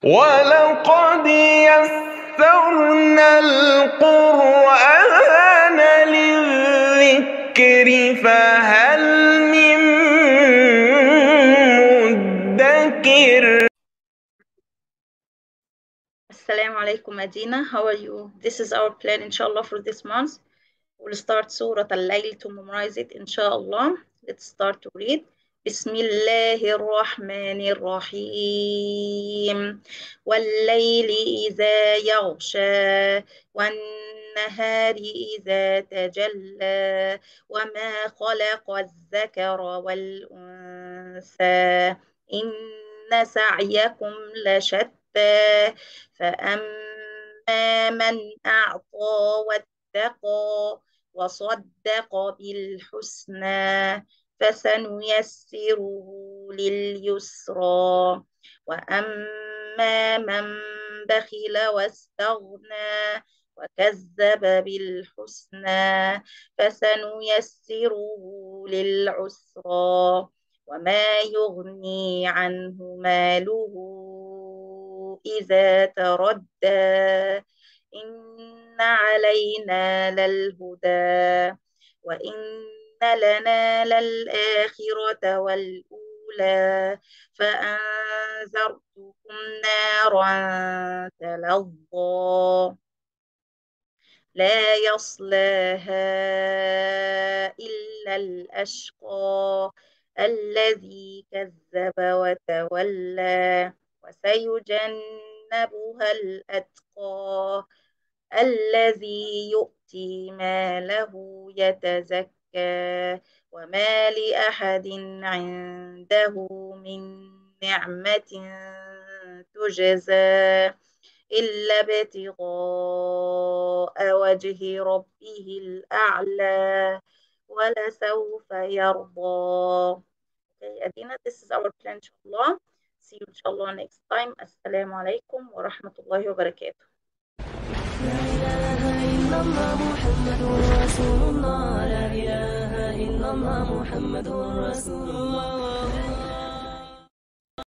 ولقد يسرنا القرآن للذكر فهل من مدكر. Assalamu alaikum Medina, how are you? This is our plan inshallah for this month. We'll start Surah Al-Layl to memorize it inshallah. Let's start to read. Bismillahir Rahmanir Rahim. والليل إذا يغشى والنهار إذا تجلى وما خلق الذكر والأنثى إن سعيكم لشتى فأما من أعطى واتقى وصدق بالحسنى فسنيسره لليسرى وأما من بخل واستغنى وكذب بالحسنى فسنيسره للعسرى وما يغني عنه ماله إذا تردى إن علينا للهدى وإن لنا للآخرة والأولى فأنذرتكم نارا تلظى لا يصلاها إلا الأشقى الذي كذب وتولى وسيجنبها الأتقى الذي يؤتي ماله يتزكى وما لأحد عنده من نعمة تجزى إلا ابتغاء وجه ربه الأعلى ولسوف يرضى. Okay, Adina, this is our plan inshallah. See you inshallah next time. Assalamu alaikum wa rahmatullahi wa barakatuh. لا إله إلا الله محمد رسول الله لا إله إلا الله محمد رسول الله